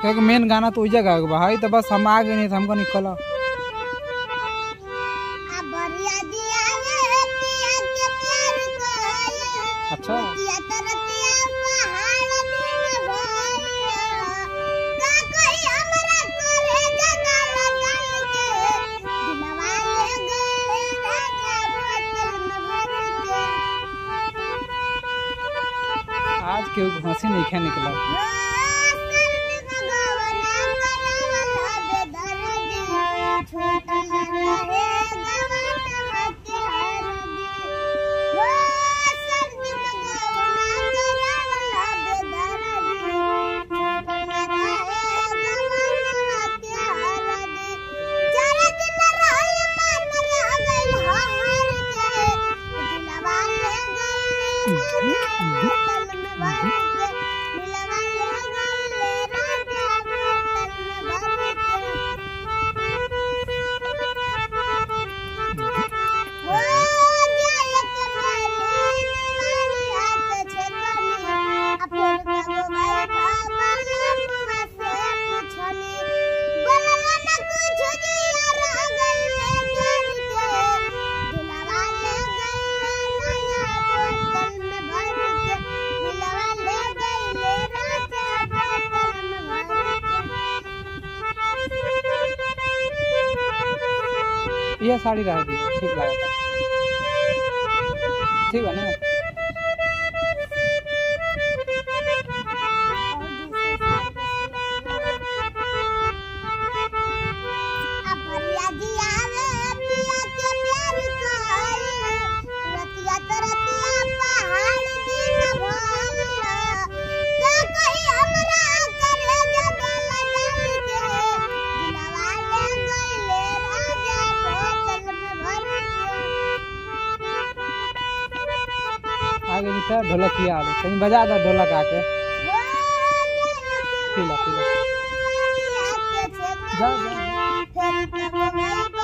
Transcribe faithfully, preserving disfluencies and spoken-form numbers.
क्योंकि मेन गाना तो उजा गा भाई, तो बस हम आ गए नहीं तो हमको निकलो। अच्छा आज क्यों हंसी नहीं खे निकला। ये साड़ी रह दी ठीक लगा था, ठीक है ना। आगे नीचे ढोलक किया कहीं बजा दो, ढोलक आके पीला पीला जा जा।